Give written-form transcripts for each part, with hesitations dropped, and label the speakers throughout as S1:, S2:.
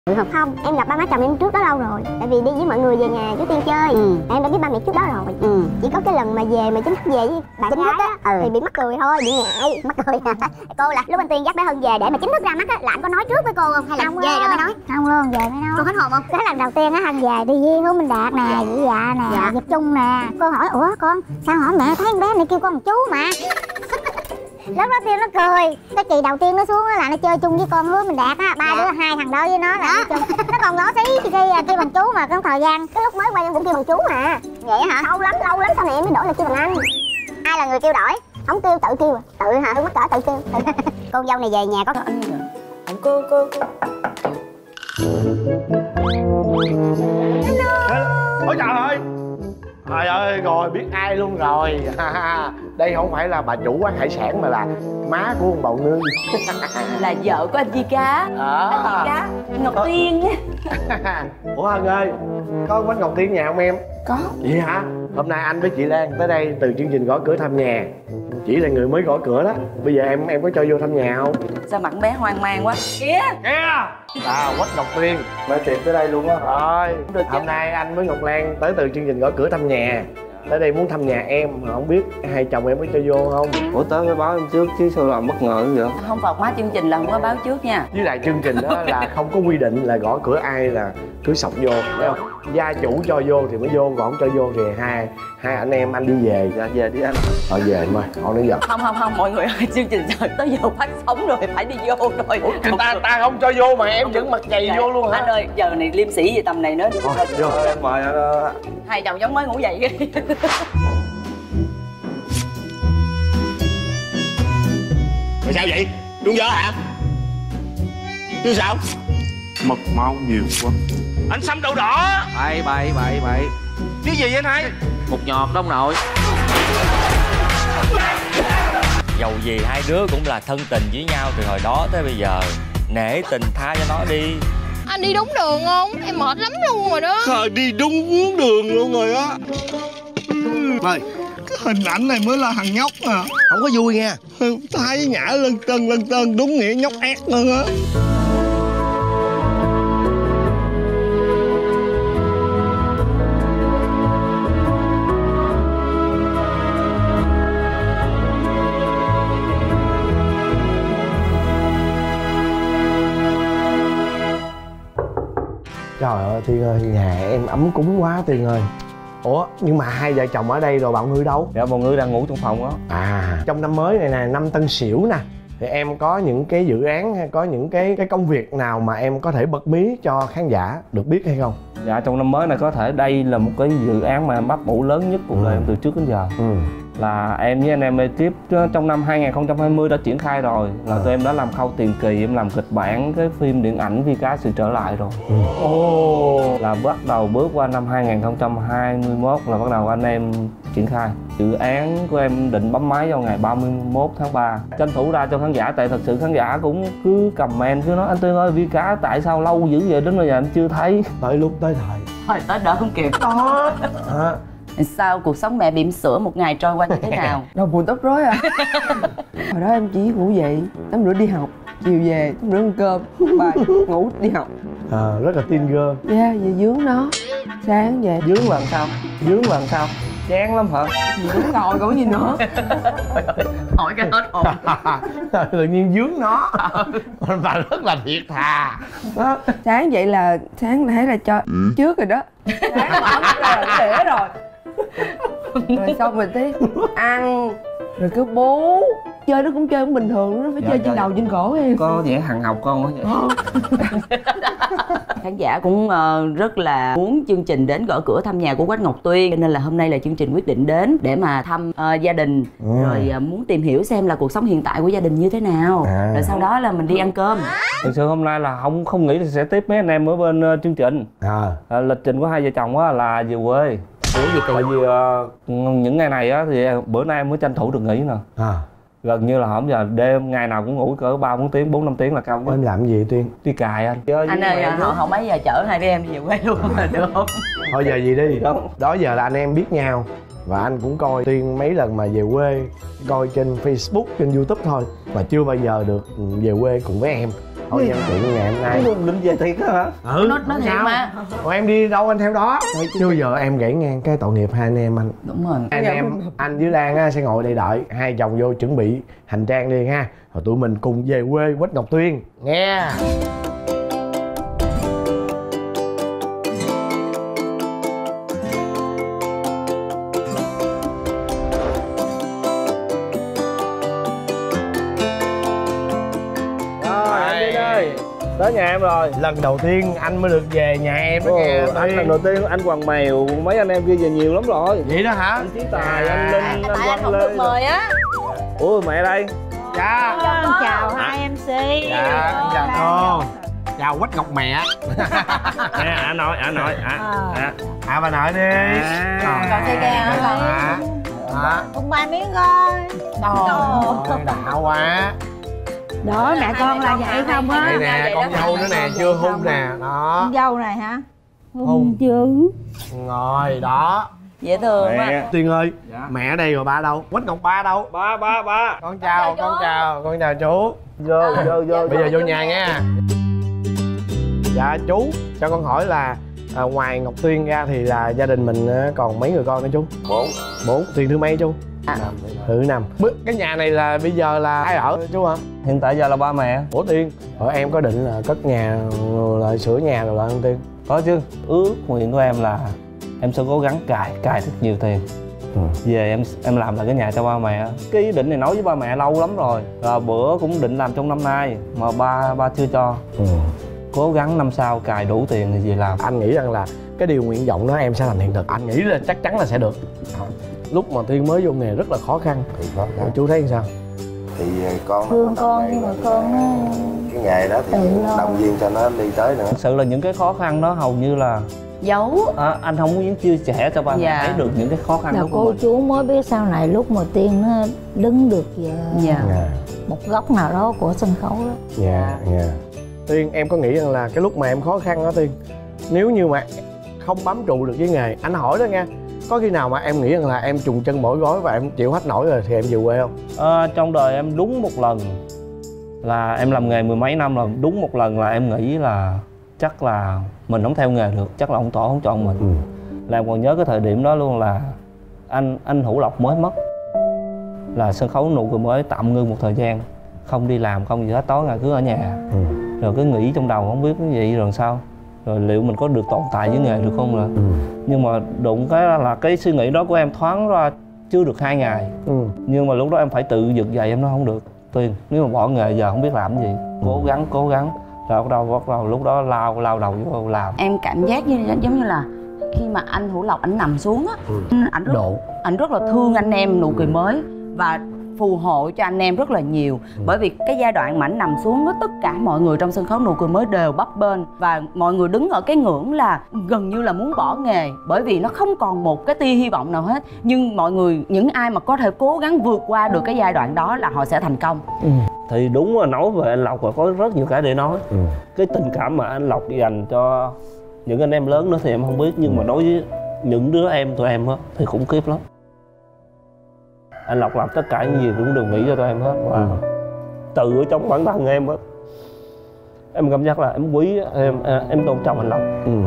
S1: Được không? Không, em gặp ba má chồng em trước đó lâu rồi. Tại vì đi với mọi người về nhà chú Tiên chơi. Em đã biết ba mẹ trước đó rồi. Chỉ có cái lần mà về mà chính thức về với bạn gái á thì bị mắc cười thôi, bị ngại. Mắc cười. Cô là lúc anh Tiên dắt bé Hân về để mà chính thức ra mắt á là anh có nói trước với cô không? Hay là không về rồi mới nói? Không luôn, về mới nói. Cô hết hồn không? Cái lần đầu tiên á Hân về đi với Hứa Minh Đạt nè, Dĩ Dạ nè, Diệp Trung nè. Cô hỏi ủa con sao hỏi mẹ thấy con bé này kêu con chú mà. Lúc đó Tiên nó cười. Cái kỳ đầu tiên nó xuống là nó chơi chung với con Hứa Minh Đạt á. Ba đứa hai thằng đó với nó là nó còn ngỏ xí kêu bằng chú mà cái thời gian cái lúc mới quay em cũng kêu bằng chú mà. Vậy hả? Lâu lắm sau này em mới đổi là kêu bằng anh. Ai là người kêu đổi? Không kêu, tự kêu à? Tự hả? Mắc cỡ tự kêu. Con dâu này về nhà có anh hả?
S2: Cô
S3: Ôi trời ơi. Trời ơi, rồi biết ai luôn rồi. Đây không phải là bà chủ quán hải sản mà là má của ông Bầu Ngư.
S2: Là vợ của anh Di Cá. Anh Di Cá Ngọc Tiên á.
S3: Ủa Hân ơi, có bánh Ngọc Tiên nhà không em?
S2: Có.
S3: Vậy hả? Hôm nay anh với chị Lan tới đây từ chương trình gõ cửa thăm nhà. Chỉ là người mới gõ cửa đó. Bây giờ em có cho vô thăm nhà không?
S2: Sao mặt bé hoang mang quá. Kìa
S3: Quách Ngọc Tiên mới tìm tới đây luôn á. Rồi hôm nay anh với Ngọc Lan tới từ chương trình gõ cửa thăm nhà. Tới đây muốn thăm nhà em mà không biết hai chồng em có cho vô không?
S4: Ủa tới mới báo em trước chứ sao làm bất ngờ vậy?
S2: Không, phạt hóa chương trình là không có báo trước nha.
S3: Với lại chương trình đó là không có quy định là gõ cửa ai là cứ sọc vô, thấy không? Gia chủ cho vô thì mới vô, còn không cho vô thì hai anh em anh đi về.
S4: Dạ về đi anh.
S3: Về em ơi, họ nói giờ.
S2: Không mọi người ơi, chương trình tới giờ phát sóng rồi, phải đi vô rồi.
S3: Ủa, ta không cho vô mà em vẫn mặc giày vô luôn hả?
S2: Anh ơi, giờ này liêm sĩ gì tầm này nữa.
S3: Vô em mời anh.
S2: Hai chồng giống mới ngủ dậy kìa.
S3: Rồi sao vậy? Đúng giờ hả? Chứ sao?
S4: Mật máu nhiều quá.
S3: Anh xăm đậu đỏ.
S4: Bậy.
S3: Cái gì vậy anh hai?
S4: Một nhọt đó ông nội.
S5: Dầu gì hai đứa cũng là thân tình với nhau từ hồi đó tới bây giờ. Nể tình tha cho nó đi.
S6: Anh đi đúng đường không? Em mệt lắm luôn rồi đó.
S7: Đi đúng đường luôn rồi á. Rồi, cái hình ảnh này mới là thằng nhóc à.
S3: Không có vui nha.
S7: Thái nhã lân tân đúng nghĩa nhóc ác luôn á.
S3: Trời ơi Tiên ơi, nhà em ấm cúng quá Tiên ơi. Ủa, nhưng mà hai vợ chồng ở đây rồi Bầu Ngư đâu?
S4: Dạ Bầu Ngư đang ngủ trong phòng đó.
S3: Trong năm mới này nè, năm Tân Sửu nè, thì em có những cái dự án hay có những cái công việc nào mà em có thể bật mí cho khán giả được biết hay không?
S4: Dạ trong năm mới này có thể đây là một cái dự án mà em bắt bủ lớn nhất cuộc đời em từ trước đến giờ. Là em với anh em ekip trong năm 2020 đã triển khai rồi. Là tụi em đã làm khâu tiền kỳ, em làm kịch bản cái phim điện ảnh Vì Cá Sự Trở Lại rồi. Là bắt đầu bước qua năm 2021 là bắt đầu anh em triển khai. Dự án của em định bấm máy vào ngày 31 tháng 3. Tranh thủ ra cho khán giả, tại thật sự khán giả cũng cứ comment cứ nói anh Tiên ơi Vi Cá tại sao lâu dữ vậy, đến bây giờ em chưa thấy.
S3: Tới lúc tới thời.
S2: Thôi tới đỡ không kịp. Sao cuộc sống mẹ bỉm sữa một ngày trôi qua như thế nào?
S8: Đầu buồn tóc rối à. Hồi đó em chỉ ngủ dậy, tắm rửa đi học, chiều về tắm rửa ăn cơm, bài ngủ đi học.
S3: Rất là teen girl.
S8: Dạ, về dướng nó. Sáng về
S4: Dướng lần sau. Chán lắm hả?
S8: dướng ngồi còn gì nữa.
S2: Hỏi cái hết hồn.
S3: Tự nhiên dướng nó. Và rất là thiệt thà đó.
S8: Sáng dậy là sáng thấy là cho trước rồi đó. Sáng mà ấm ra là để rồi. Rồi xong rồi tí ăn rồi cứ bú. Chơi nó cũng chơi cũng bình thường, nó phải chơi trên đầu trên cổ em.
S4: Có vẻ hằng học con quá vậy.
S2: Khán giả cũng rất là muốn chương trình đến gõ cửa thăm nhà của Quách Ngọc Tuyên, nên là hôm nay là chương trình quyết định đến để mà thăm gia đình, rồi muốn tìm hiểu xem là cuộc sống hiện tại của gia đình như thế nào, rồi sau đó là mình đi ăn cơm.
S4: Thực sự hôm nay là không nghĩ là sẽ tiếp mấy anh em ở bên chương trình. Lịch trình của hai vợ chồng á là về quê. Tại vì những ngày này á thì bữa nay em mới tranh thủ được nghỉ nè. Gần như là hổng giờ đêm ngày nào cũng ngủ cỡ 3-4 tiếng, 4-5 tiếng là cao.
S3: Em làm gì Tuyên?
S4: Đi cài anh.
S2: Anh ơi, họ mấy giờ chở hai đứa em về quê luôn mà được không?
S3: Thôi giờ gì đi. Đó giờ là anh em biết nhau. Và anh cũng coi Tuyên mấy lần mà về quê, coi trên Facebook, trên YouTube thôi. Mà chưa bao giờ được về quê cùng với em. thôi nhân tiện ngày hôm nay
S4: định về thiệt á hả?
S2: Nó thiệt mà.
S3: Còn em đi đâu anh theo đó. Chưa giờ em gãy ngang cái tội nghiệp hai anh em anh.
S2: Đúng rồi.
S3: Anh em anh với Lan á sẽ ngồi đây đợi, hai chồng vô chuẩn bị hành trang đi ha, rồi tụi mình cùng về quê Quách Ngọc Tuyên nghe.
S4: Tới nhà em rồi.
S3: Lần đầu tiên anh mới được về nhà em đó nghe.
S4: Anh lần đầu tiên anh Hoàng Mèo, mấy anh em kia về nhiều lắm rồi.
S3: Vậy đó hả?
S4: Anh Chí Tài, anh Linh, anh
S6: Tại anh
S4: Quang
S6: không
S4: Lê.
S6: được mời á.
S4: Ủa mẹ đây.
S3: Dạ.
S6: Con chào hai MC.
S3: Dạ, con chào cô. Chào Quách Ngọc mẹ.
S4: Nè, anh nội,
S3: bà nội đi.
S6: Còn chơi gà hả con? Cùng ba miếng coi.
S3: Đạo quá.
S9: Đó mẹ con là vậy không á?
S3: Đây nè, con dâu nữa nè, chưa hung nè. Đó.
S9: Con dâu này hả?
S3: Hung
S9: chứ.
S3: Ngồi đó.
S2: Dễ thương quá.
S3: Tuyên ơi, mẹ ở đây rồi ba đâu? Quách Ngọc ba đâu?
S4: Ba.
S3: Con chào chú.
S4: Vô.
S3: Bây giờ vô nhà nha. Dạ chú, cho con hỏi là ngoài Ngọc Tuyên ra thì là gia đình mình còn mấy người con nữa chú? 4. Tuyên thứ mấy chú? Thứ 5. Cái nhà này là bây giờ là ai ở chú hả?
S4: Hiện tại giờ là ba mẹ.
S3: Ủa Tuyên, em có định là cất nhà lại sửa nhà rồi không Tuyên?
S4: Có chứ. Ước nguyện của em là em sẽ cố gắng cài thật nhiều tiền. Về em làm lại cái nhà cho ba mẹ. Cái ý định này nói với ba mẹ lâu lắm rồi. Là bữa cũng định làm trong năm nay mà ba chưa cho. Cố gắng năm sau cài đủ tiền thì về làm.
S3: Anh nghĩ rằng là cái điều nguyện vọng đó em sẽ thành hiện thực. Anh nghĩ là chắc chắn là sẽ được. Lúc mà Tuyên mới vô nghề rất là khó khăn. Chú thấy sao?
S10: Thì con
S9: thương con nhưng mà con
S10: cái nghề đó thì động viên cho nó đi tới nữa.
S4: Thực sự là những cái khó khăn đó hầu như là
S2: giấu.
S4: Anh không muốn chia sẻ cho ba mẹ thấy được những cái khó khăn
S9: là
S4: đó của
S9: cô
S4: mình.
S9: chú mới biết sau này lúc mà Tiên nó đứng được về một góc nào đó của sân khấu đó.
S3: Tuyên, em có nghĩ rằng là cái lúc mà em khó khăn đó Tuyên, nếu như mà không bám trụ được với nghề, anh hỏi đó nha, có khi nào mà em nghĩ rằng là em trùng chân mỗi gói và em chịu hết nổi rồi thì em về quê không?
S4: Trong đời em đúng một lần là em làm nghề 10 mấy năm rồi, đúng một lần là em nghĩ là chắc là mình không theo nghề được, chắc là ông Tổ không chọn mình. Là em còn nhớ cái thời điểm đó luôn là anh Hữu Lộc mới mất, là sân khấu Nụ Cười Mới tạm ngưng một thời gian, không đi làm không gì hết, tối ngày cứ ở nhà. Rồi cứ nghĩ trong đầu không biết cái gì rồi sao, rồi liệu mình có được tồn tại với nghề được không nữa. Nhưng mà đụng cái là cái suy nghĩ đó của em thoáng ra chưa được 2 ngày. Nhưng mà lúc đó em phải tự vực dậy, em nói không được Tuyên, nếu mà bỏ nghề giờ không biết làm cái gì. Cố gắng rồi bắt đầu lúc đó lao đầu vô làm.
S2: Em cảm giác giống như là khi mà anh Hữu Lộc ảnh nằm xuống á, ảnh rất là thương anh em Nụ Cười Mới và phù hộ cho anh em rất là nhiều. Bởi vì cái giai đoạn mà ảnh nằm xuống á, tất cả mọi người trong sân khấu Nụ Cười Mới đều bấp bênh và mọi người đứng ở cái ngưỡng là gần như là muốn bỏ nghề, bởi vì nó không còn một cái tia hy vọng nào hết. Nhưng mọi người, những ai mà có thể cố gắng vượt qua được cái giai đoạn đó là họ sẽ thành công.
S4: Thì đúng là nói về anh Lộc là có rất nhiều cái để nói. Cái tình cảm mà anh Lộc dành cho những anh em lớn nữa thì em không biết, nhưng mà đối với những đứa em tụi em á thì khủng khiếp lắm. Anh Lộc làm tất cả những gì cũng đừng nghĩ cho tụi em hết, và từ ở trong bản thân em á, em cảm giác là em quý, em tôn trọng anh Lộc.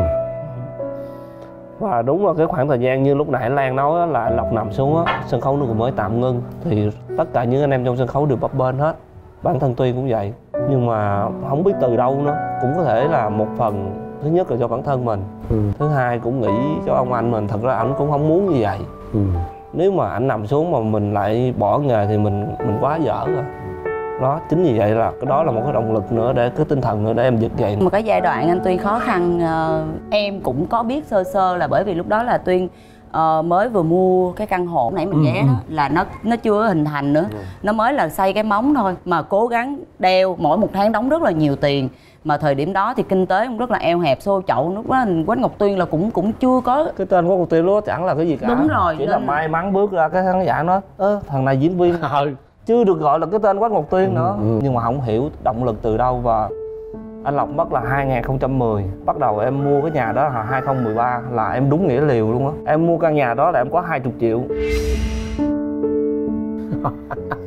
S4: Và đúng là cái khoảng thời gian như lúc nãy Lan nói á, là anh Lộc nằm xuống á, sân khấu Nụ Cười Mới tạm ngưng thì tất cả những anh em trong sân khấu đều bấp bênh hết. Bản thân Tuyên cũng vậy, nhưng mà không biết từ đâu nữa, cũng có thể là một phần thứ nhất là cho bản thân mình, thứ hai cũng nghĩ cho ông anh mình. Thật ra ảnh cũng không muốn như vậy. Nếu mà ảnh nằm xuống mà mình lại bỏ nghề thì mình quá dở rồi. Đó, chính vì vậy là cái đó là một cái động lực nữa, để cái tinh thần nữa để em vực dậy.
S2: Một cái giai đoạn anh Tuyên khó khăn, em cũng có biết sơ sơ là bởi vì lúc đó là Tuyên mới vừa mua cái căn hộ nãy mình ghé đó, là nó chưa hình thành nữa, nó mới là xây cái móng thôi, mà cố gắng đeo mỗi một tháng đóng rất là nhiều tiền. Mà thời điểm đó thì kinh tế cũng rất là eo hẹp, xô chậu. Lúc đó Quách Ngọc Tuyên là cũng chưa có
S4: cái tên Quách Ngọc Tuyên lúc đó chẳng là cái gì cả.
S2: Đúng rồi,
S4: chỉ là may mắn bước ra cái khán giả nói thằng này diễn viên chưa được gọi là cái tên Quách Ngọc Tuyên nữa. Nhưng mà không hiểu động lực từ đâu, và anh Lộc mất là 2010. Bắt đầu em mua cái nhà đó là 2013, là em đúng nghĩa liều luôn á. Em mua căn nhà đó là em có 20 triệu.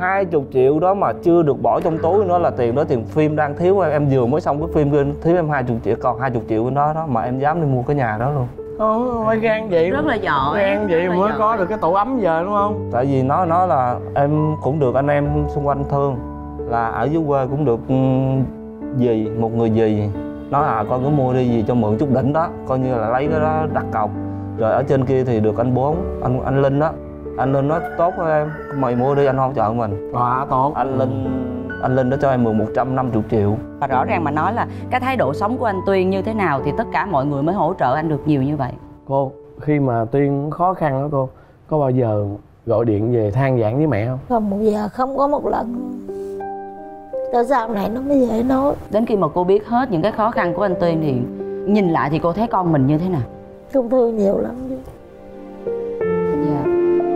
S4: 20 triệu đó mà chưa được bỏ trong túi, nó là tiền đó, tiền phim đang thiếu em vừa mới xong cái phim kia thiếu em 20 triệu, còn 20 triệu bên đó mà em dám đi mua cái nhà đó luôn.
S3: Phải gan vậy,
S2: rất là giỏi,
S3: gan vậy mới có được cái tổ ấm giờ đúng không?
S4: Tại vì nó là em cũng được anh em xung quanh thương, là ở dưới quê cũng được dì, một người dì nói con cứ mua đi gì cho mượn chút đỉnh đó, coi như là lấy cái đó đặt cọc. Rồi ở trên kia thì được anh Bốn, anh Linh đó, anh Linh nói tốt với em, mày mua đi anh hỗ trợ mình.
S3: Tốt.
S4: Anh Linh đã cho em mượn 150 triệu.
S2: Và rõ ràng mà nói là cái thái độ sống của anh Tuyên như thế nào thì tất cả mọi người mới hỗ trợ anh được nhiều như vậy.
S3: Cô, khi mà Tuyên khó khăn đó cô, có bao giờ gọi điện về than vãn với mẹ không?
S9: Không một giờ, không có một lần. Tới sau này nó mới dễ nói.
S2: Đến khi mà cô biết hết những cái khó khăn của anh Tuyên thì nhìn lại thì cô thấy con mình như thế nào?
S9: Cũng thương nhiều lắm chứ.
S2: Dạ.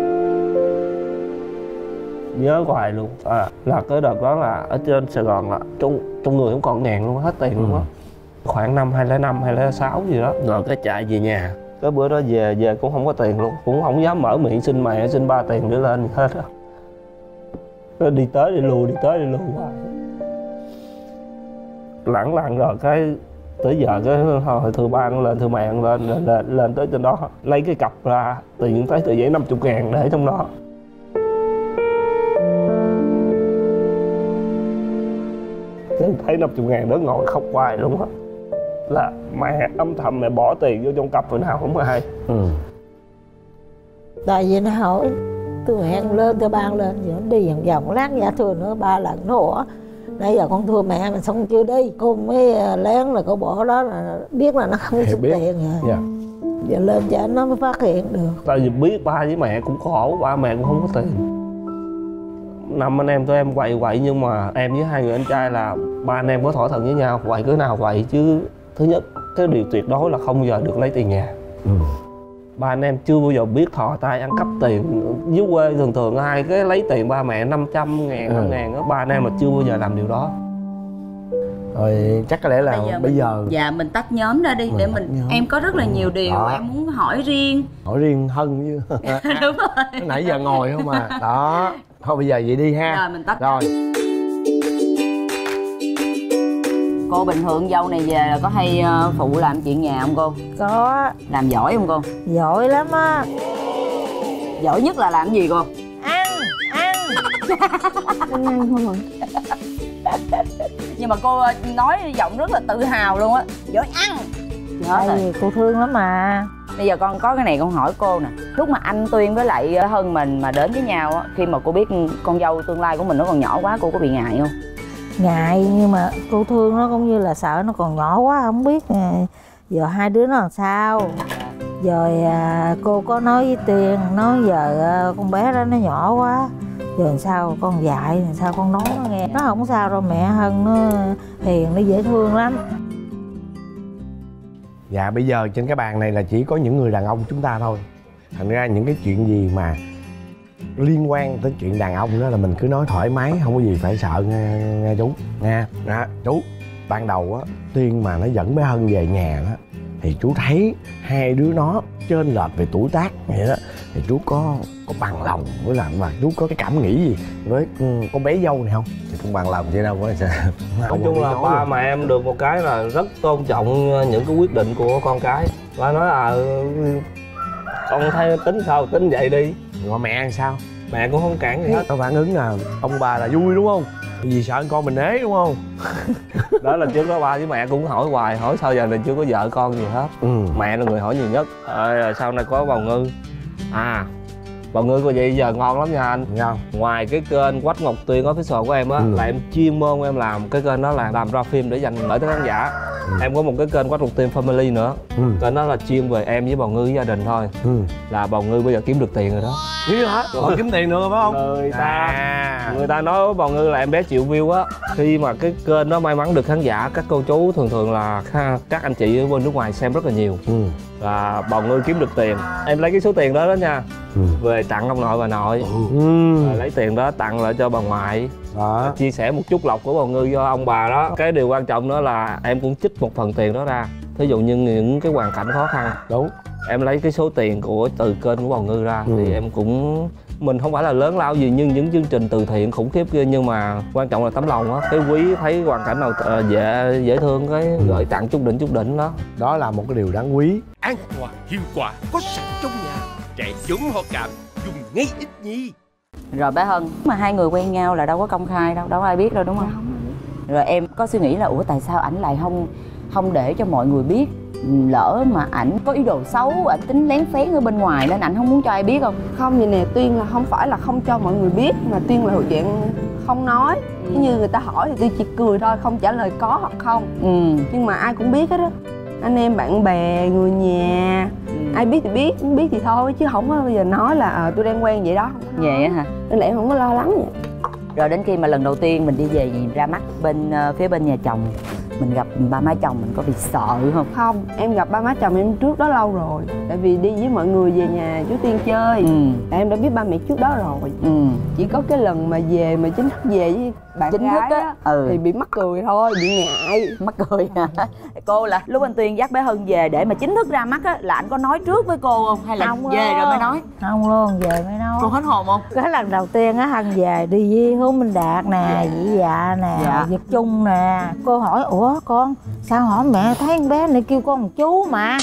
S4: Nhớ hoài luôn. Là cái đợt đó là ở trên Sài Gòn là trong người không còn ngàn luôn, hết tiền luôn á. Khoảng năm 2005, 2006 gì đó. Rồi cái chạy về nhà. Cái bữa đó về cũng không có tiền luôn, cũng không dám mở miệng xin mẹ, xin ba tiền để lên hết á. Nó đi tới đi lui, đi tới đi lui hoài. Lẳng rồi cái tới giờ cái hồi thưa ba nó lên, thưa mẹ nó lên tới trên đó lấy cái cặp ra, tiền thấy tờ giấy 50.000 để trong đó. Thấy 50.000 đó ngồi khóc hoài luôn á. Là mẹ âm thầm mẹ bỏ tiền vô trong cặp rồi nào không ai.
S9: Tại vì nó hỏi tôi hẹn lên, tôi ban lên rồi nó đi vòng vòng lát giả thưa nữa 3 lần nó ủa nãy giờ con thưa mẹ mà xong chưa đi, cô mới lén là cô bỏ đó, là biết là nó không có tiền rồi. Giờ lên cho nó mới phát hiện được.
S4: Tại vì biết ba với mẹ cũng khổ, ba mẹ cũng không có tiền. Năm anh em tụi em quậy nhưng mà em với hai người anh trai là ba anh em có thỏa thuận với nhau, quậy cứ nào quậy chứ thứ nhất cái điều tuyệt đối là không bao giờ được lấy tiền nhà. Ba anh em chưa bao giờ biết thò tay ăn cắp tiền. Dưới quê thường ai cái lấy tiền ba mẹ 500.000, 1.000 đó, ba anh em mà chưa bao giờ làm điều đó.
S3: Rồi chắc có lẽ là bây giờ
S2: dạ mình tách nhóm ra đi để mình em có rất là nhiều điều em muốn hỏi riêng.
S3: Hỏi riêng Hân chứ.
S2: Đúng rồi.
S3: Nãy giờ ngồi không à. Đó. Thôi bây giờ vậy đi ha.
S2: Rồi mình tách.
S3: Rồi.
S2: Cô bình thường dâu này về là có hay phụ làm chuyện nhà không cô?
S9: Có.
S2: Làm giỏi không cô?
S9: Giỏi lắm á.
S2: Giỏi nhất là làm gì cô?
S9: Ăn.
S8: Ăn không rồi.
S2: Nhưng mà cô nói giọng rất là tự hào luôn á. Giỏi ăn.
S9: Tại vì cô thương lắm mà.
S2: Bây giờ con có cái này con hỏi cô nè. Lúc mà anh Tuyên với lại Hân mình mà đến với nhau á, khi mà cô biết con dâu tương lai của mình nó còn nhỏ quá, cô có bị ngại không?
S9: Ngại, nhưng mà cô thương nó cũng như là sợ nó còn nhỏ quá, không biết giờ hai đứa nó làm sao. Rồi cô có nói với Tuyên, nói giờ con bé đó nó nhỏ quá, giờ làm sao con dạy, làm sao con nói nó nghe. Nó không sao đâu, mẹ Hân nó hiền, nó dễ thương lắm.
S3: Dạ bây giờ trên cái bàn này là chỉ có những người đàn ông chúng ta thôi. Thành ra những cái chuyện gì mà liên quan tới chuyện đàn ông đó là mình cứ nói thoải mái, không có gì phải sợ nghe chú nha. Chú ban đầu á Tuyên mà nó dẫn bé Hân về nhà đó thì chú thấy hai đứa nó chênh lệch về tuổi tác vậy đó, thì chú có bằng lòng với làm mà chú có cái cảm nghĩ gì với con bé dâu này không? Thì không bằng lòng vậy đâu có sao.
S4: Nói chung là ba mẹ em được một cái là rất tôn trọng những cái quyết định của con cái. Ba nói là con thấy tính sao tính vậy đi.
S3: Còn mẹ ăn sao?
S4: Mẹ cũng không cản gì hết.
S3: Nó phản ứng là ông bà là vui đúng không? Vì sợ con mình ế đúng không?
S4: Đó là trước đó ba với mẹ cũng hỏi hoài, hỏi sao giờ này chưa có vợ con gì hết. Mẹ là người hỏi nhiều nhất. Rồi sau này có bào ngư. Bào ngư của vậy giờ ngon lắm nha anh.
S3: Ngon.
S4: Ngoài cái kênh Quách Ngọc Tuyên official của em á, là em chuyên môn em làm cái kênh đó là làm ra phim để dành gửi tới khán giả. Em có một cái kênh Quách Ngọc Tuyên Family nữa. Kênh đó là chuyên về em với bào ngư với gia đình thôi. Là bào ngư bây giờ kiếm được tiền rồi đó.
S3: Chứ hả? Kiếm tiền nữa phải không?
S4: Người ta nói bào ngư là em bé triệu view á. Khi mà cái kênh đó may mắn được khán giả, các cô chú thường là các anh chị ở bên nước ngoài xem rất là nhiều. Và bào ngư kiếm được tiền. Em lấy cái số tiền đó nha, về tặng ông nội bà nội. Rồi lấy tiền đó tặng lại cho bà ngoại. Chia sẻ một chút lộc của bào ngư cho ông bà đó. Cái điều quan trọng đó là em cũng trích một phần tiền đó ra. Thí dụ như những cái hoàn cảnh khó khăn.
S3: Đúng.
S4: Em lấy cái số tiền từ kênh của bào ngư ra thì em cũng Mình không phải là lớn lao gì nhưng những chương trình từ thiện khủng khiếp kia, nhưng mà quan trọng là tấm lòng á. Cái Quý thấy hoàn cảnh nào dễ thương cái gửi tặng chút đỉnh đó.
S3: Đó là một cái điều đáng quý.
S11: An toàn, hiệu quả, có sẵn trong nhà. Trẻ chống ho cảm, dùng ngay ít nhi.
S2: Rồi bé Hân, mà hai người quen nhau là đâu có công khai đâu, đâu có ai biết đâu đúng không? Rồi em có suy nghĩ là ủa tại sao ảnh lại không để cho mọi người biết, lỡ mà ảnh có ý đồ xấu, ảnh tính lén phén ở bên ngoài nên ảnh không muốn cho ai biết không?
S8: Không, vậy nè, Tuyên là không phải là không cho mọi người biết, mà Tuyên là dạng không nói. Như người ta hỏi thì Tuyên chỉ cười thôi, không trả lời có hoặc không. Nhưng mà ai cũng biết hết á, anh em bạn bè, người nhà, ai biết thì biết, không biết thì thôi, chứ không có bao giờ nói là tôi đang quen vậy đó.
S2: Vậy á hả?
S8: Nên là em không có lo lắng vậy.
S2: Rồi đến khi mà lần đầu tiên mình đi về ra mắt phía bên nhà chồng, mình gặp ba má chồng mình có bị sợ không?
S8: Không, em gặp ba má chồng em trước đó lâu rồi. Tại vì đi với mọi người về nhà chú Tiên chơi, là em đã biết ba mẹ trước đó rồi. Chỉ có cái lần mà về mà chính thức về với bạn
S2: chính
S8: gái
S2: thức á
S8: thì bị mắc cười thôi, bị ngại.
S2: Mắc cười hả? Cô là lúc anh Tuyên dắt bé Hân về để mà chính thức ra mắt á, là anh có nói trước với cô không? Hay là
S9: không
S2: về rồi mới nói?
S9: Không luôn, về mới nói.
S2: Cô hết hồn không?
S9: Cái lần đầu tiên á Hân về đi với Hướng Minh Đạt nè, Dĩ Dạ nè, Việt Trung nè. Cô hỏi ủa con sao hỏi mẹ thấy con bé này kêu con một chú mà.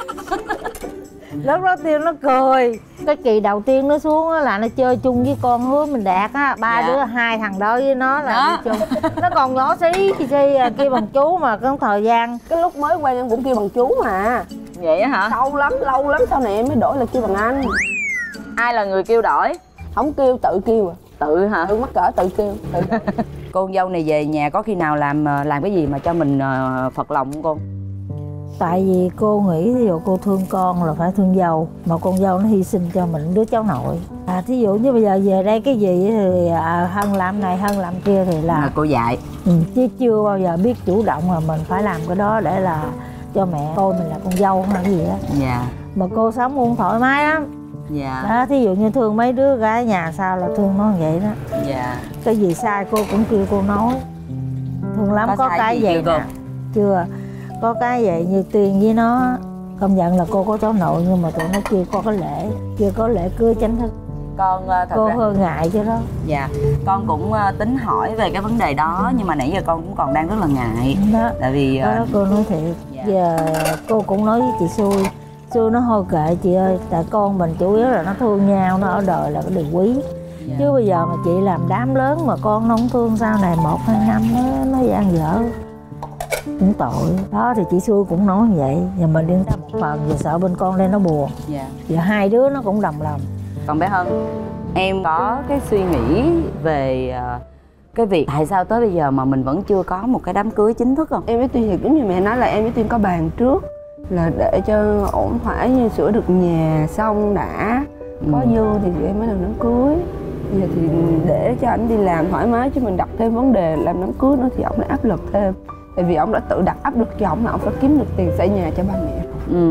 S9: Lúc đó Tiên nó cười. Cái kỳ đầu tiên nó xuống là nó chơi chung với con Hướng Minh Đạt á, ba đứa hai thằng đó với nó là đi chung. Nó còn nhỏ xí kêu bằng chú mà có thời gian.
S8: Cái lúc mới quen em cũng kêu bằng chú mà.
S2: Vậy á hả?
S8: Lâu lắm sau này em mới đổi là kêu bằng anh.
S2: Ai là người kêu đổi?
S8: Không kêu, tự kêu à.
S2: Tự hả?
S8: Tự mắc cỡ tự kêu.
S2: Con dâu này về nhà có khi nào làm cái gì mà cho mình phật lòng không cô?
S9: Tại vì cô nghĩ ví dụ cô thương con là phải thương dâu, mà con dâu nó hy sinh cho mình đứa cháu nội. Thí dụ như bây giờ về đây cái gì thì Hân làm này, Hân làm kia thì là
S2: cô dạy.
S9: Chứ chưa bao giờ biết chủ động là mình phải làm cái đó để là cho mẹ coi mình là con dâu hay cái gì á.
S2: Dạ.
S9: Mà cô sống cũng thoải mái lắm.
S2: Dạ.
S9: Đó, thí dụ như thương mấy đứa gái nhà sao là thương nó vậy đó.
S2: Dạ.
S9: Cái gì sai cô cũng kêu cô nói. Thương lắm. Có cái vậy nè. Chưa. Có cái vậy như Tiên với nó công nhận là cô có cháu nội, nhưng mà tụi nó chưa có cái lễ, chưa có lễ cưới chính thức.
S2: Con thật
S9: cô
S2: ra
S9: hơi ngại chứ đó.
S2: Dạ, con cũng tính hỏi về cái vấn đề đó, nhưng mà nãy giờ con cũng còn đang rất là ngại
S9: đó.
S2: Tại vì
S9: đó cô nói thiệt. Dạ. Giờ cô cũng nói với chị Xui nó thôi kệ chị ơi, tại con mình chủ yếu là nó thương nhau, nó ở đời là cái điều quý. Dạ. Chứ bây giờ mà chị làm đám lớn mà con nó không thương sau này 1-2 năm nó gian dở cũng tội. Đó thì chị Xui cũng nói như vậy, giờ mình liên tâm một phần, giờ sợ bên con lên nó buồn.
S2: Dạ.
S9: Giờ hai đứa nó cũng đồng lòng.
S2: Còn bé Hân, em có cái suy nghĩ về cái việc tại sao tới bây giờ mà mình vẫn chưa có một cái đám cưới chính thức không?
S8: Em với Tuyên thì giống như mẹ nói là em với Tuyên có bàn trước là để cho ổn thỏa, như sửa được nhà xong đã có dư thì em mới làm đám cưới. Giờ thì để cho anh đi làm thoải mái, chứ mình đặt thêm vấn đề làm đám cưới nữa thì ông lại áp lực thêm. Tại vì ông đã tự đặt áp lực cho ông là ông phải kiếm được tiền xây nhà cho ba mẹ.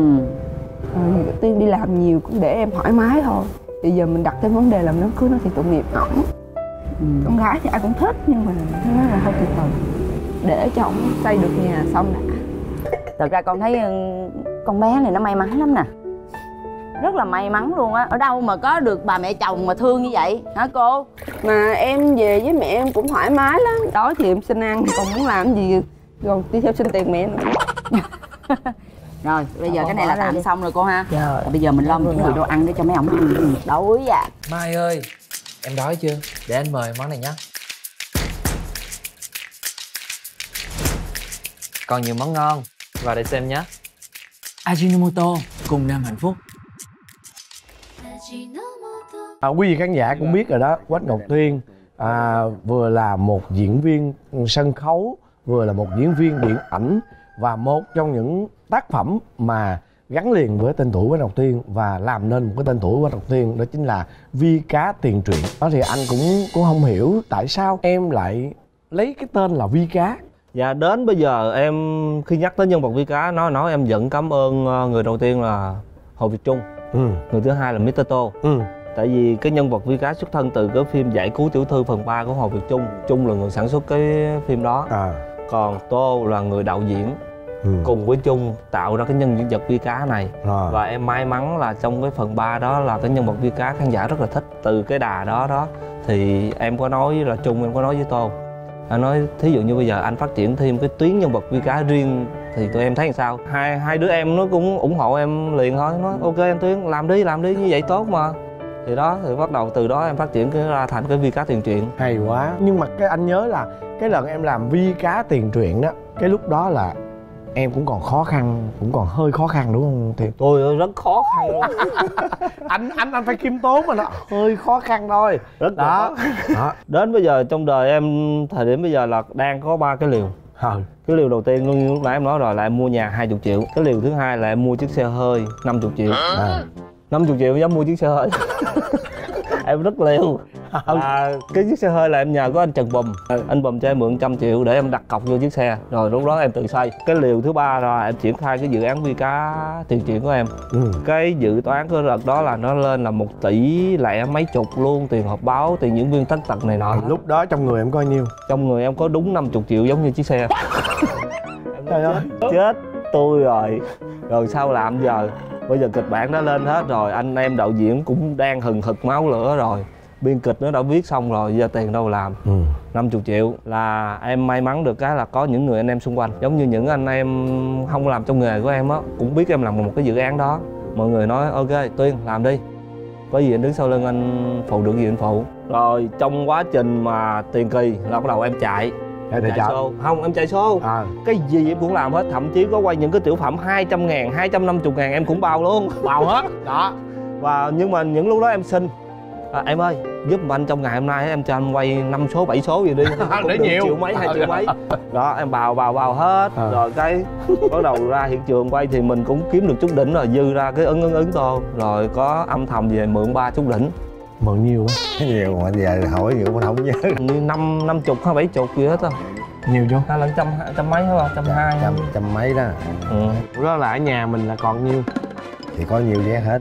S8: Tuyên đi làm nhiều cũng để em thoải mái thôi. Bây giờ mình đặt thêm vấn đề làm đám cưới nó thì tội nghiệp ổng. Con gái thì ai cũng thích, nhưng mà nó nói là hơi từ từ để cho ổng xây được nhà xong đã.
S2: Thật ra con thấy con bé này nó may mắn lắm nè, rất là may mắn luôn á. Ở đâu mà có được bà mẹ chồng mà thương như vậy hả cô?
S8: Mà em về với mẹ em cũng thoải mái lắm, đói thì em xin ăn, còn muốn làm gì rồi đi theo xin tiền mẹ nữa.
S2: Rồi bây giờ cái này là tạm xong rồi cô ha.
S9: Rồi.
S2: Bây giờ mình lo chuẩn bị đồ ăn để cho mấy ổng ăn đói à.
S12: Mai ơi, em đói chưa? Để anh mời món này nhé. Còn nhiều món ngon, vào đây xem nhé. Ajinomoto cùng Nam hạnh phúc.
S3: Quý vị khán giả cũng biết rồi đó, Quách Ngọc Tuyên vừa là một diễn viên sân khấu, vừa là một diễn viên điện ảnh, và một trong những tác phẩm mà gắn liền với tên tuổi Quách Ngọc Tuyên và làm nên một cái tên tuổi Quách Ngọc Tuyên, đó chính là Vi Cá Tiền Truyện. Đó thì anh cũng không hiểu tại sao em lại lấy cái tên là Vi Cá.
S4: Dạ, đến bây giờ em khi nhắc tới nhân vật Vi Cá nói em vẫn cảm ơn người đầu tiên là Hồ Việt Trung, người thứ hai là Mr. Tô. Tại vì cái nhân vật Vi Cá xuất thân từ cái phim Giải Cứu Tiểu Thư phần 3 của Hồ Việt Trung. Trung là người sản xuất cái phim đó. Còn Tô là người đạo diễn cùng với Trung tạo ra cái nhân vật Vi Cá này. Và em may mắn là trong cái phần 3 đó là cái nhân vật Vi Cá khán giả rất là thích. Từ cái đà đó thì em có nói là Trung, em có nói với Tô, anh nói thí dụ như bây giờ anh phát triển thêm cái tuyến nhân vật Vi Cá riêng thì tụi em thấy làm sao. Hai đứa em nó cũng ủng hộ em liền thôi, nói ok anh Tuyến làm đi như vậy tốt mà. Thì đó, thì bắt đầu từ đó em phát triển cái ra thành cái Vi Cá tiền truyện.
S3: Hay quá. Nhưng mà cái anh nhớ là cái lần em làm Vi Cá tiền truyện đó, cái lúc đó là em cũng còn khó khăn, cũng còn hơi khó khăn đúng không? Thì
S4: tôi rất khó khăn luôn.
S3: anh phải khiêm tốn mà, nó hơi khó khăn thôi.
S4: Rất đó. Đến bây giờ trong đời em thời điểm bây giờ là đang có 3 cái liều. Cái liều đầu tiên như lúc nãy em nói rồi là em mua nhà 20 triệu. Cái liều thứ hai là em mua chiếc xe hơi 50 triệu. 50 triệu dám mua chiếc xe hơi. Em rất liều. Cái chiếc xe hơi là em nhờ có anh Trần Bùm. Anh Bùm cho em mượn 100 triệu để em đặt cọc vô chiếc xe. Rồi lúc đó em tự xây. Cái liều thứ ba là em triển khai cái dự án Vi Cá tiền truyện của em. Cái dự toán của đợt đó là nó lên là 1 tỷ lẻ mấy chục luôn. Tiền họp báo, tiền diễn viên tất tật này nọ.
S3: Lúc đó trong người em có nhiêu?
S4: Trong người em có đúng 50 triệu giống như chiếc xe.
S3: Trời ơi,
S4: chết tôi rồi. Rồi sao làm giờ? Bây giờ kịch bản đã lên hết rồi, anh em đạo diễn cũng đang hừng hực máu lửa rồi, biên kịch nó đã viết xong rồi, giờ tiền đâu làm. 50 triệu là em may mắn được cái là có những người anh em xung quanh, giống như những anh em không làm trong nghề của em á, cũng biết em làm một cái dự án đó. Mọi người nói ok Tuyên làm đi, có gì anh đứng sau lưng anh phụ được gì anh phụ. Rồi trong quá trình mà tiền kỳ là bắt đầu em chạy show. Không, em chạy show. Cái gì em cũng làm hết, thậm chí có quay những cái tiểu phẩm 200.000, 250.000 em cũng bao luôn.
S3: Bao hết đó.
S4: Và nhưng mà những lúc đó em xin em ơi giúp anh trong ngày hôm nay em cho anh quay 5 số 7 số gì đi.
S3: Để nhiều
S4: 1 triệu mấy 2 triệu mấy đó em bào hết. Rồi cái bắt đầu ra hiện trường quay thì mình cũng kiếm được chút đỉnh rồi, dư ra cái ứng Tô, rồi có âm thầm về mượn 3 chút đỉnh.
S3: Mượn nhiều quá.
S10: Nhiều mà giờ hỏi nhiều mà không nhớ.
S4: Như 50 hay 70 gì hết á.
S3: Nhiều chứ?
S4: Hay là trăm mấy hả? 120.
S10: Trăm mấy đó.
S3: Lúc đó là ở nhà mình là còn nhiêu?
S10: Thì có nhiều vé hết.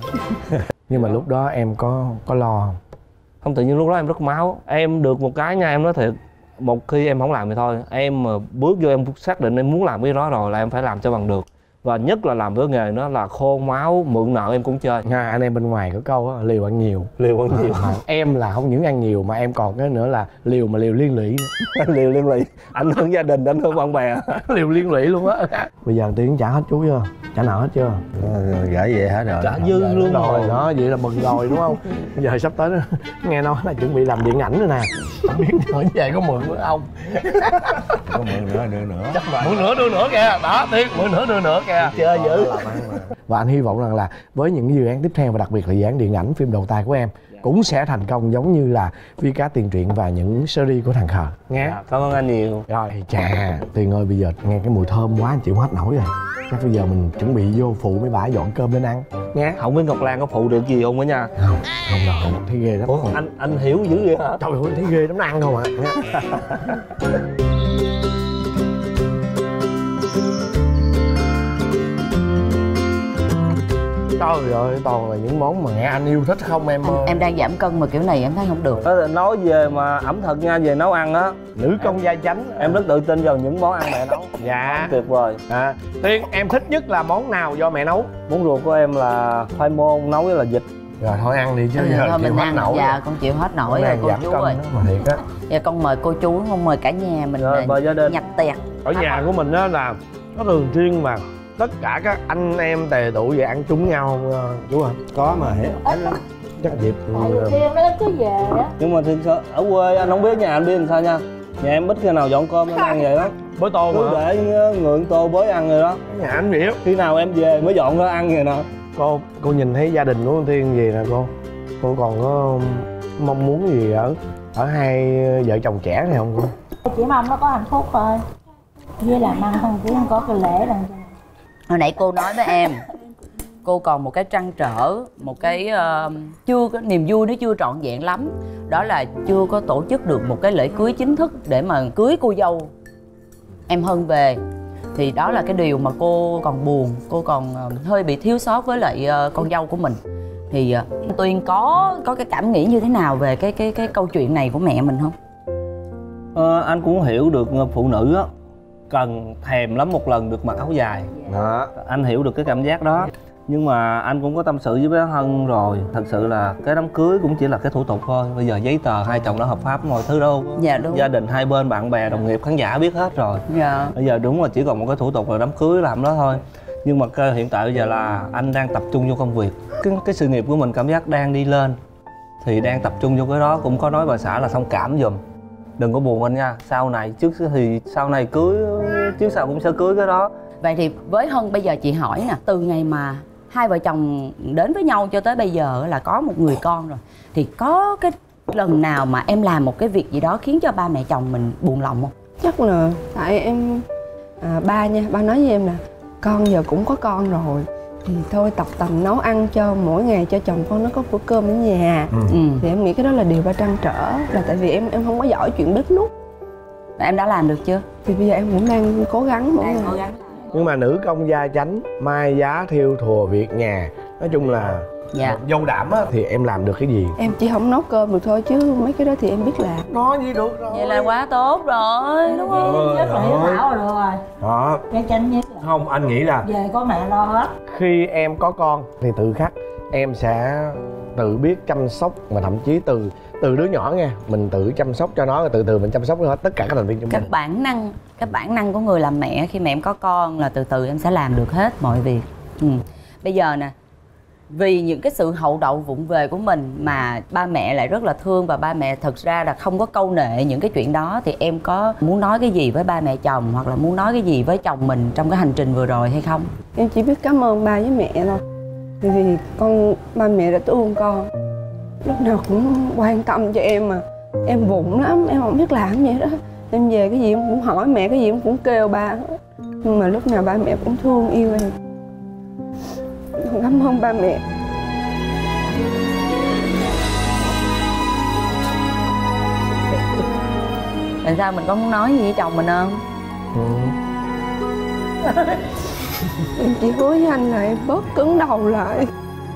S3: Nhưng mà lúc đó em có lo không?
S4: Không, tự nhiên lúc đó em rất máu. Em được một cái nha, em nói thiệt, một khi em không làm thì thôi. Em mà bước vô em xác định em muốn làm cái đó rồi là em phải làm cho bằng được. Và nhất là làm với nghề nó là khôn máu, mượn nợ em cũng chơi.
S3: Anh em bên ngoài có câu á, liều ăn nhiều.
S4: Liều ăn nhiều.
S3: Em là không những ăn nhiều mà em còn cái nữa là liều mà liều liên lụy.
S4: Liều liên lụy, ảnh hưởng gia đình, ảnh hưởng bạn bè.
S3: Liều liên lụy luôn á. Bây giờ Tiến trả hết chú chưa? Trả nợ hết chưa?
S10: Gửi về hết rồi.
S4: Trả dư luôn
S3: rồi. Đó, vậy là mừng rồi đúng không? Bây giờ sắp tới đó, nghe nói là chuẩn bị làm điện ảnh rồi nè. Không biết hỏi về có mượn nữa không?
S10: Có mượn nữa, đưa nữa.
S3: Mượn nữa đưa nữa kìa. Đó, Tiến, mượn nữa đưa nữa kìa.
S4: Chơi dữ.
S3: Và anh hy vọng rằng là với những dự án tiếp theo và đặc biệt là dự án điện ảnh phim đầu tay của em cũng sẽ thành công giống như là Vi Cá tiền truyện và những series của thằng Khờ nghe.
S4: Cảm ơn anh nhiều.
S3: Rồi chà, Tuyền ơi, bây giờ nghe cái mùi thơm quá anh chịu hết nổi rồi. Chắc bây giờ mình chuẩn bị vô phụ mấy bả dọn cơm lên ăn nghe.
S4: Không biết Ngọc Lan có phụ được gì không á nha.
S3: Không đâu, thấy ghê lắm.
S4: Ủa, anh hiểu dữ vậy hả?
S3: Trời ơi, thấy ghê lắm, nó ăn không ạ. Trời ơi, toàn là những món mà nghe anh yêu thích không em ơi.
S2: Em đang giảm cân mà kiểu này em thấy không được.
S4: Nói về mà ẩm thực nha, về nấu ăn á,
S3: nữ công gia chánh.
S4: Em rất tự tin vào những món ăn mẹ nấu.
S3: Dạ.
S4: Tuyệt vời.
S3: Tiên, em thích nhất là món nào do mẹ nấu?
S4: Món ruột của em là khoai môn nấu với là vịt.
S3: Rồi thôi ăn đi chứ giờ
S2: thôi
S3: chịu
S2: mình
S3: hết
S2: ăn.
S3: nổi.
S2: Dạ con chịu hết nổi rồi cô chú ơi.
S3: Thiệt á.
S2: Dạ con mời cô chú, không mời cả nhà mình nhập tiệc.
S3: Ở nhà của mình á là có thường xuyên mà tất cả các anh em tề tụ về ăn chung nhau không chú ạ?
S10: Có mà
S3: chắc dịp
S6: Tiên nó cứ về á.
S4: Nhưng mà thực sự ở quê anh không biết nhà anh biết làm sao nha. Nhà em ít khi nào dọn cơm em ăn vậy đó.
S3: Bới tô
S4: cứ để ngượng tô bới ăn rồi đó.
S3: Nhà anh biết.
S4: Khi nào em về mới dọn ra ăn vậy nè.
S3: Cô nhìn thấy gia đình của con Tiên gì nè cô? Cô còn có mong muốn gì ở hai vợ chồng trẻ này không cô?
S6: Chỉ mong nó có hạnh phúc thôi. Với làm ăn không chứ không có cái lễ đằng.
S2: Hồi nãy cô nói với em cô còn một cái trăn trở, một cái chưa có niềm vui nó chưa trọn vẹn lắm, đó là chưa có tổ chức được một cái lễ cưới chính thức để mà cưới cô dâu em Hân về. Thì đó là cái điều mà cô còn buồn, cô còn hơi bị thiếu sót với lại con dâu của mình. Thì Tuyên có cái cảm nghĩ như thế nào về cái câu chuyện này của mẹ mình không?
S4: Anh cũng hiểu được phụ nữ á, cần thèm lắm một lần được mặc áo dài
S3: đó.
S4: Anh hiểu được cái cảm giác đó. Nhưng mà anh cũng có tâm sự với bé Hân rồi. Thật sự là cái đám cưới cũng chỉ là cái thủ tục thôi. Bây giờ giấy tờ hai chồng đã hợp pháp, mọi thứ đâu.
S2: Dạ đúng.
S4: Gia đình hai bên, bạn bè, đồng nghiệp, khán giả biết hết rồi.
S2: Dạ.
S4: Bây giờ đúng là chỉ còn một cái thủ tục là đám cưới làm đó thôi. Nhưng mà hiện tại bây giờ là anh đang tập trung vô công việc. Cái sự nghiệp của mình cảm giác đang đi lên. Thì đang tập trung vô cái đó. Cũng có nói bà xã là thông cảm giùm. Đừng có buồn anh nha. Sau này sau này cưới, trước sau cũng sẽ cưới cái đó.
S2: Vậy thì với Hân bây giờ chị hỏi nè, từ ngày mà hai vợ chồng đến với nhau cho tới bây giờ là có một người con rồi, thì có cái lần nào mà em làm một cái việc gì đó khiến cho ba mẹ chồng mình buồn lòng không?
S8: Chắc là tại em ba nói với em là con giờ cũng có con rồi thì thôi tập tành nấu ăn cho mỗi ngày cho chồng con nó có bữa cơm ở nhà. Thì em nghĩ cái đó là điều ba trăn trở, là tại vì em không có giỏi chuyện bếp núc.
S2: Em đã làm được chưa?
S8: Thì bây giờ em cũng đang cố gắng mỗi ngày.
S3: Nhưng mà nữ công gia chánh, mai giá thiêu thùa việc nhà, nói chung là dâu đảm á, thì em làm được cái gì?
S8: Em chỉ không nấu cơm được thôi chứ mấy cái đó thì em biết làm.
S3: Nói gì được rồi.
S2: Vậy là quá tốt rồi, đúng không?
S9: Nhất là hiếu thảo rồi.
S3: Đó.
S9: Cái chánh nhất là
S3: Không, anh nghĩ là
S9: về có mẹ lo hết.
S3: khi em có con thì tự khắc em sẽ tự biết chăm sóc, mà thậm chí từ đứa nhỏ nha, mình tự chăm sóc cho nó, rồi từ từ mình chăm sóc cho hết tất cả các thành viên trong mình.
S2: Cái bản năng của người làm mẹ khi mà em có con là từ từ em sẽ làm được hết mọi việc. Bây giờ nè, vì những cái sự hậu đậu vụng về của mình mà ba mẹ lại rất là thương, và ba mẹ thật ra là không có câu nệ những cái chuyện đó, thì em có muốn nói cái gì với ba mẹ chồng, hoặc là muốn nói cái gì với chồng mình trong cái hành trình vừa rồi hay không?
S8: Em chỉ biết cảm ơn ba với mẹ thôi. Vì ba mẹ đã thương con, lúc nào cũng quan tâm cho em mà. Em vụng lắm, em không biết làm vậy đó. Em về cái gì em cũng hỏi mẹ, cái gì em cũng kêu ba hết. Nhưng mà lúc nào ba mẹ cũng thương yêu em. Cảm ơn ba mẹ.
S2: Tại sao mình có muốn nói gì với chồng mình không?
S8: Em chỉ hứa với anh là em bớt cứng đầu lại.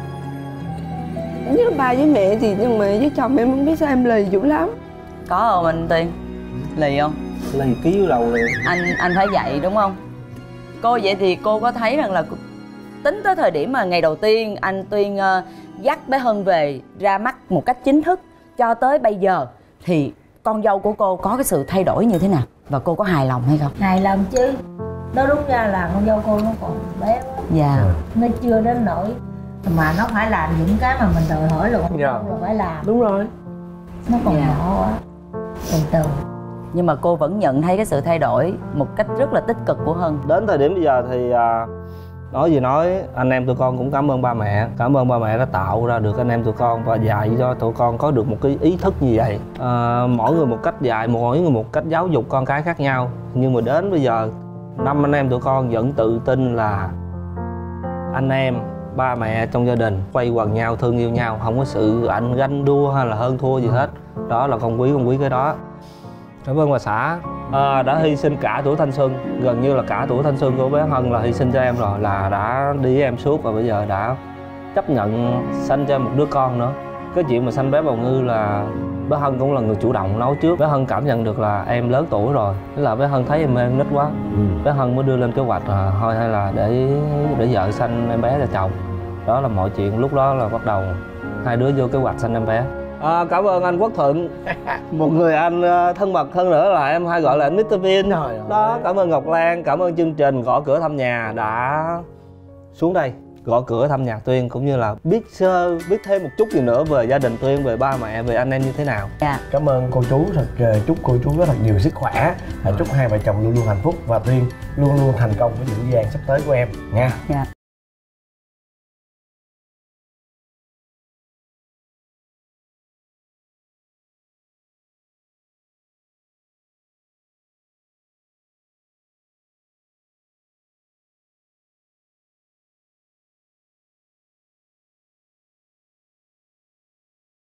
S8: Với ba với mẹ thì, nhưng mà với chồng em không biết sao em lì dữ lắm.
S2: Có không anh Tuyên? Lì không?
S4: Lì ký dưới đầu liền.
S2: Anh phải dạy đúng không? Cô vậy thì cô có thấy rằng là tính tới thời điểm mà ngày đầu tiên anh Tuyên dắt bé Hân về ra mắt một cách chính thức cho tới bây giờ, thì con dâu của cô có cái sự thay đổi như thế nào? Và cô có hài lòng hay không?
S9: Hài lòng chứ. Nó đúng ra là con dâu cô nó còn bé quá.
S2: Dạ.
S9: Nó chưa đến nỗi mà nó phải làm những cái mà mình đòi hỏi là con dâu là phải làm.
S8: Đúng rồi.
S9: Nó còn nhỏ quá. Từ từ.
S2: Nhưng mà cô vẫn nhận thấy cái sự thay đổi một cách rất là tích cực của Hân.
S4: Đến thời điểm bây giờ thì nói gì nói, anh em tụi con cũng cảm ơn ba mẹ. Cảm ơn ba mẹ đã tạo ra được anh em tụi con và dạy cho tụi con có được một cái ý thức như vậy. Mỗi người một cách dạy, mỗi người một cách giáo dục con cái khác nhau. Nhưng mà đến bây giờ 5 anh em tụi con vẫn tự tin là anh em, ba mẹ trong gia đình quay quần nhau, thương yêu nhau, không có sự ganh đua hay là hơn thua gì hết. Đó là con quý cái đó. Cảm ơn bà xã đã hy sinh cả tuổi thanh xuân, gần như là cả tuổi thanh xuân của bé Hân là hy sinh cho em rồi, là đã đi với em suốt, và bây giờ đã chấp nhận sanh cho em một đứa con nữa. Cái chuyện mà sanh bé bào ngư là bé Hân cũng là người chủ động nấu trước. Bé Hân cảm nhận được là em lớn tuổi rồi, thế là bé Hân thấy em nít quá, bé Hân mới đưa lên kế hoạch thôi hay là để vợ sanh em bé cho chồng. Đó là mọi chuyện, lúc đó là bắt đầu hai đứa vô kế hoạch sanh em bé. Cảm ơn anh Quốc Thuận, một người anh thân mật hơn nữa là em hay gọi là anh Mr. Vin. Đó, cảm ơn Ngọc Lan, cảm ơn chương trình Gõ Cửa Thăm Nhà đã xuống đây gõ cửa thăm nhà Tuyên, cũng như là biết thêm một chút gì nữa về gia đình Tuyên, về ba mẹ, về anh em như thế nào.
S3: Cảm ơn cô chú, chúc cô chú rất là nhiều sức khỏe, chúc hai vợ chồng luôn luôn hạnh phúc và Tuyên luôn luôn thành công với những dự án sắp tới của em nha.